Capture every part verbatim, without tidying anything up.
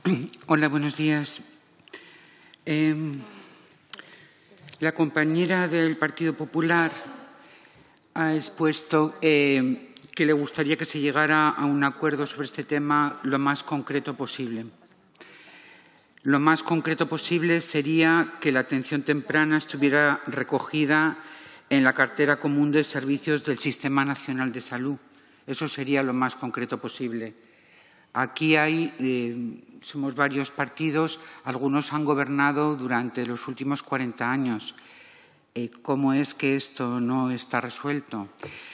Hola, buenos días. Eh, la compañera del Partido Popular ha expuesto eh, que le gustaría que se llegara a un acuerdo sobre este tema lo más concreto posible. Lo más concreto posible sería que la atención temprana estuviera recogida en la cartera común de servicios del Sistema Nacional de Salud. Eso sería lo más concreto posible. Aquí hay, eh, somos varios partidos, algunos han gobernado durante los últimos cuarenta años. Eh, ¿Cómo es que esto no está resuelto?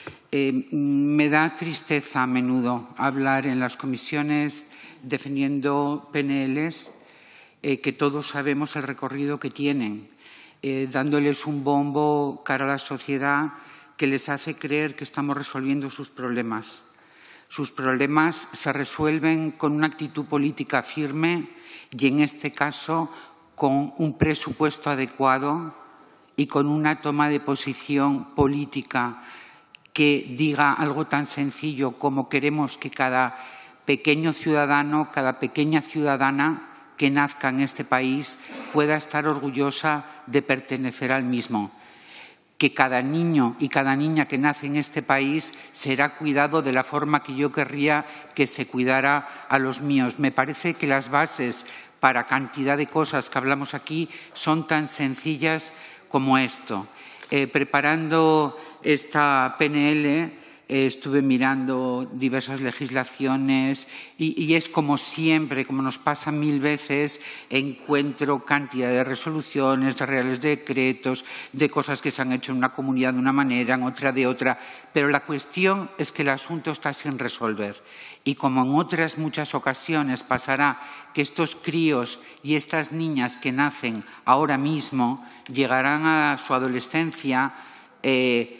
Eh, me da tristeza a menudo hablar en las comisiones defendiendo P N Ls eh, que todos sabemos el recorrido que tienen, eh, dándoles un bombo cara a la sociedad que les hace creer que estamos resolviendo sus problemas. Sus problemas se resuelven con una actitud política firme y, en este caso, con un presupuesto adecuado y con una toma de posición política que diga algo tan sencillo como queremos que cada pequeño ciudadano, cada pequeña ciudadana que nazca en este país pueda estar orgullosa de pertenecer al mismo. Que cada niño y cada niña que nace en este país será cuidado de la forma que yo querría que se cuidara a los míos. Me parece que las bases para cantidad de cosas que hablamos aquí son tan sencillas como esto. Eh, preparando esta P N L eh, estuve mirando diversas legislaciones y, y es como siempre, como nos pasa mil veces, encuentro cantidad de resoluciones, de reales decretos, de cosas que se han hecho en una comunidad de una manera, en otra de otra, pero la cuestión es que el asunto está sin resolver. Y como en otras muchas ocasiones pasará que estos críos y estas niñas que nacen ahora mismo llegarán a su adolescencia eh,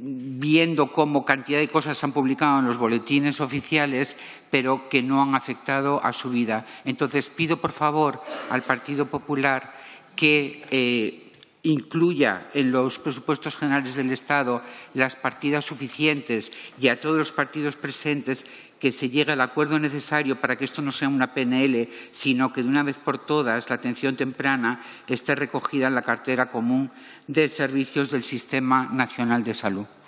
viendo cómo cantidad de cosas se han publicado en los boletines oficiales, pero que no han afectado a su vida. Entonces, pido, por favor, al Partido Popular que eh, incluya en los presupuestos generales del Estado las partidas suficientes y a todos los partidos presentes que se llegue al acuerdo necesario para que esto no sea una P N L, sino que de una vez por todas la atención temprana esté recogida en la cartera común de servicios del Sistema Nacional de Salud.